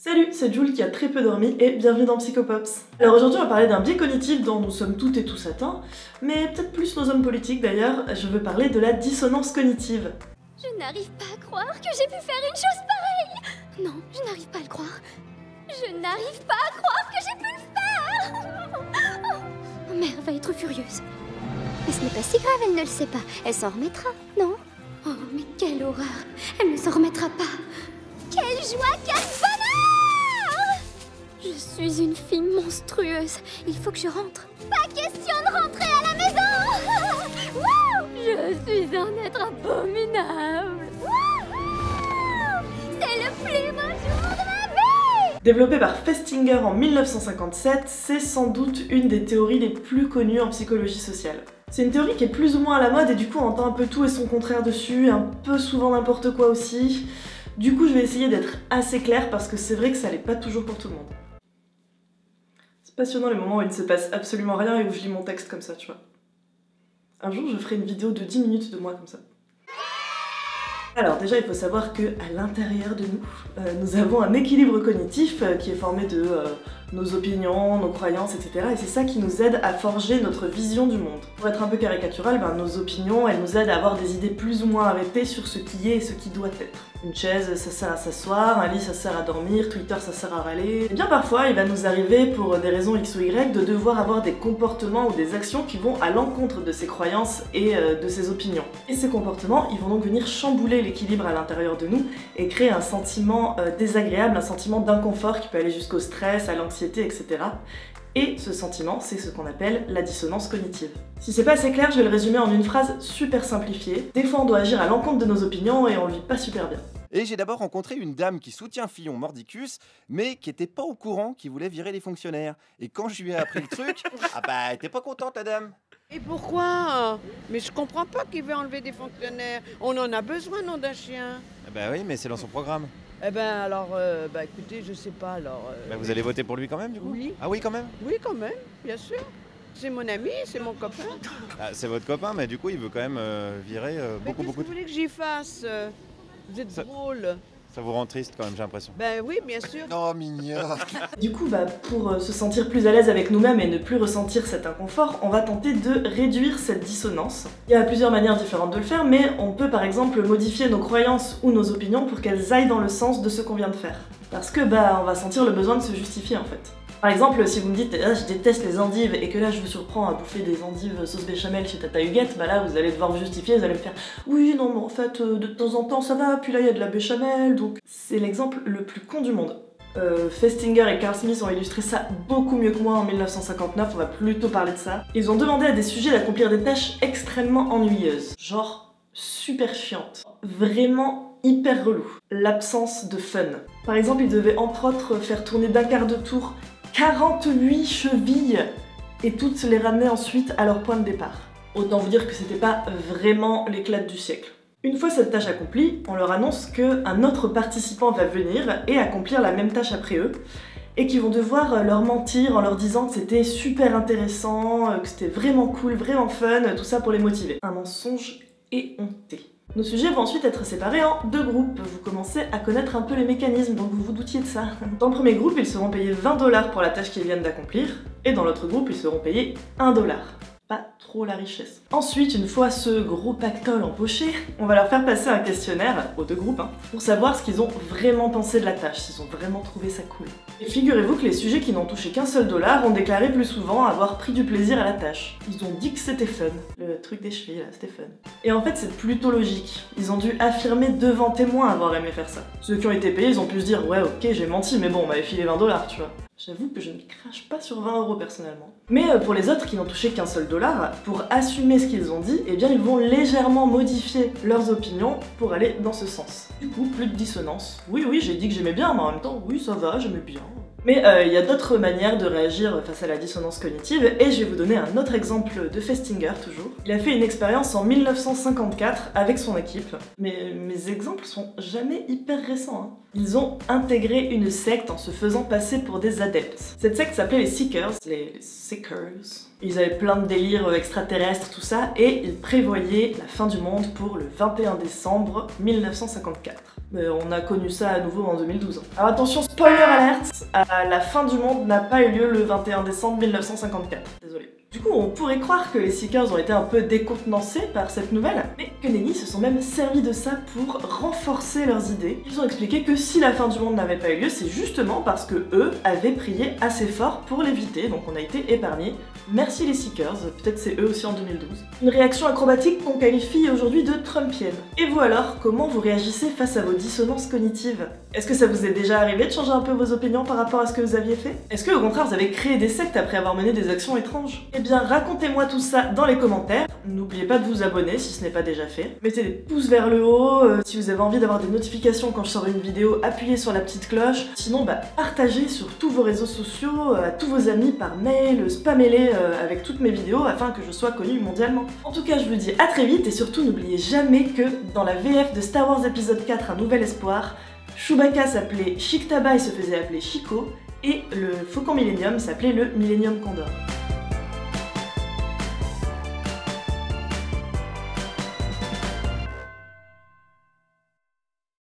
Salut, c'est Jules qui a très peu dormi et bienvenue dans Psychopops. Alors aujourd'hui on va parler d'un biais cognitif dont nous sommes toutes et tous atteints, mais peut-être plus nos hommes politiques d'ailleurs, je veux parler de la dissonance cognitive. Je n'arrive pas à croire que j'ai pu faire une chose pareille. Non, je n'arrive pas à le croire. Je n'arrive pas à croire que j'ai pu le faire. Oh, mère va être furieuse. Mais ce n'est pas si grave, elle ne le sait pas. Elle s'en remettra, non? Oh, mais quelle horreur. Elle ne s'en remettra pas. Quelle joie, quel bonheur! Je suis une fille monstrueuse. Il faut que je rentre. Pas question de rentrer à la maison. Wouh! Je suis un être abominable. C'est le plus beau jour de ma vie! Développé par Festinger en 1957, c'est sans doute une des théories les plus connues en psychologie sociale. C'est une théorie qui est plus ou moins à la mode et du coup on entend un peu tout et son contraire dessus, un peu souvent n'importe quoi aussi. Du coup je vais essayer d'être assez claire parce que c'est vrai que ça l'est pas toujours pour tout le monde. C'est passionnant les moments où il ne se passe absolument rien et où je lis mon texte comme ça, tu vois. Un jour je ferai une vidéo de 10 minutes de moi comme ça. Alors déjà il faut savoir que à l'intérieur de nous, nous avons un équilibre cognitif qui est formé de nos opinions, nos croyances, etc. Et c'est ça qui nous aide à forger notre vision du monde. Pour être un peu caricatural, nos opinions, elles nous aident à avoir des idées plus ou moins arrêtées sur ce qui est et ce qui doit être. Une chaise, ça sert à s'asseoir, un lit, ça sert à dormir, Twitter, ça sert à râler. Et bien parfois, il va nous arriver, pour des raisons X ou Y, de devoir avoir des comportements ou des actions qui vont à l'encontre de ses croyances et de ses opinions. Et ces comportements, ils vont donc venir chambouler l'équilibre à l'intérieur de nous et créer un sentiment désagréable, un sentiment d'inconfort qui peut aller jusqu'au stress, à l'anxiété, etc. Et ce sentiment, c'est ce qu'on appelle la dissonance cognitive. Si c'est pas assez clair, je vais le résumer en une phrase super simplifiée. Des fois on doit agir à l'encontre de nos opinions et on le vit pas super bien. Et j'ai d'abord rencontré une dame qui soutient Fillon Mordicus, mais qui était pas au courant qu'il voulait virer les fonctionnaires. Et quand je lui ai appris le truc, ah bah elle était pas contente la dame. Et pourquoi? Mais je comprends pas qu'il veut enlever des fonctionnaires. On en a besoin, non, d'un chien? Ah bah oui, mais c'est dans son programme. Eh ben alors, écoutez, je sais pas alors. Bah vous allez voter pour lui quand même du coup? Oui. Ah oui quand même? Oui, quand même, bien sûr. C'est mon ami, c'est mon copain. Ah, c'est votre copain, mais du coup il veut quand même virer Mais beaucoup qu'est-ce que vous de... voulez que j'y fasse? Vous êtes drôle. Ça vous rend triste quand même, j'ai l'impression. Ben oui, bien sûr. Oh mignonne. Du coup, pour se sentir plus à l'aise avec nous-mêmes et ne plus ressentir cet inconfort, on va tenter de réduire cette dissonance. Il y a plusieurs manières différentes de le faire, mais on peut par exemple modifier nos croyances ou nos opinions pour qu'elles aillent dans le sens de ce qu'on vient de faire. Parce que on va sentir le besoin de se justifier en fait. Par exemple, si vous me dites ah, je déteste les endives et que là je vous surprends à bouffer des endives sauce béchamel chez Tata Huguette, là vous allez devoir vous justifier, vous allez me faire oui non mais en fait de temps en temps ça va, puis là il y a de la béchamel, donc c'est l'exemple le plus con du monde. Festinger et Carl Smith ont illustré ça beaucoup mieux que moi en 1959, on va plutôt parler de ça. Ils ont demandé à des sujets d'accomplir des tâches extrêmement ennuyeuses, genre super chiantes, vraiment hyper relou. L'absence de fun. Par exemple, ils devaient entre autres faire tourner d'un quart de tour 48 chevilles et toutes les ramener ensuite à leur point de départ. Autant vous dire que c'était pas vraiment l'éclat du siècle. Une fois cette tâche accomplie, on leur annonce qu'un autre participant va venir et accomplir la même tâche après eux, et qu'ils vont devoir leur mentir en leur disant que c'était super intéressant, que c'était vraiment cool, vraiment fun, tout ça pour les motiver. Un mensonge éhonté. Nos sujets vont ensuite être séparés en deux groupes. Vous commencez à connaître un peu les mécanismes, donc vous vous doutiez de ça. Dans le premier groupe, ils seront payés 20 $ pour la tâche qu'ils viennent d'accomplir, et dans l'autre groupe, ils seront payés 1 $. Pas trop la richesse. Ensuite, une fois ce gros pactole empoché, on va leur faire passer un questionnaire, aux deux groupes, pour savoir ce qu'ils ont vraiment pensé de la tâche, s'ils ont vraiment trouvé ça cool. Et figurez-vous que les sujets qui n'ont touché qu'un seul dollar ont déclaré plus souvent avoir pris du plaisir à la tâche. Ils ont dit que c'était fun. Le truc des chevilles, là, c'était fun. Et en fait, c'est plutôt logique. Ils ont dû affirmer devant témoins avoir aimé faire ça. Ceux qui ont été payés, ils ont pu se dire « Ouais, ok, j'ai menti, mais bon, on m'avait filé 20 $, tu vois. » J'avoue que je ne crache pas sur 20 € personnellement. Mais pour les autres qui n'ont touché qu'un seul dollar, pour assumer ce qu'ils ont dit, eh bien ils vont légèrement modifier leurs opinions pour aller dans ce sens. Du coup, plus de dissonance. Oui, j'ai dit que j'aimais bien, mais en même temps, oui, ça va, j'aimais bien. Mais il y a d'autres manières de réagir face à la dissonance cognitive, et je vais vous donner un autre exemple de Festinger, toujours. Il a fait une expérience en 1954 avec son équipe, mais mes exemples sont jamais hyper récents. Ils ont intégré une secte en se faisant passer pour des adeptes. Cette secte s'appelait les Seekers, les Seekers. Ils avaient plein de délires extraterrestres, tout ça, et ils prévoyaient la fin du monde pour le 21 décembre 1954. Mais on a connu ça à nouveau en 2012. Alors attention, spoiler alert, la fin du monde n'a pas eu lieu le 21 décembre 1954. Désolé. Du coup, on pourrait croire que les Seekers ont été un peu décontenancés par cette nouvelle, mais que Nenni se sont même servis de ça pour renforcer leurs idées. Ils ont expliqué que si la fin du monde n'avait pas eu lieu, c'est justement parce que eux avaient prié assez fort pour l'éviter, donc on a été épargnés. Merci les Seekers, peut-être c'est eux aussi en 2012. Une réaction acrobatique qu'on qualifie aujourd'hui de trumpienne. Et vous alors, comment vous réagissez face à vos dissonances cognitives? Est-ce que ça vous est déjà arrivé de changer un peu vos opinions par rapport à ce que vous aviez fait? Est-ce que au contraire vous avez créé des sectes après avoir mené des actions étranges? Eh bien racontez-moi tout ça dans les commentaires. N'oubliez pas de vous abonner si ce n'est pas déjà fait. Mettez des pouces vers le haut, si vous avez envie d'avoir des notifications quand je sors une vidéo, appuyez sur la petite cloche. Sinon partagez sur tous vos réseaux sociaux, à tous vos amis par mail, spammez-les avec toutes mes vidéos afin que je sois connue mondialement. En tout cas je vous dis à très vite et surtout n'oubliez jamais que dans la VF de Star Wars épisode 4 Un Nouvel Espoir, Chewbacca s'appelait Chic Taba et se faisait appeler Chico, et le Faucon Millenium s'appelait le Millennium Condor.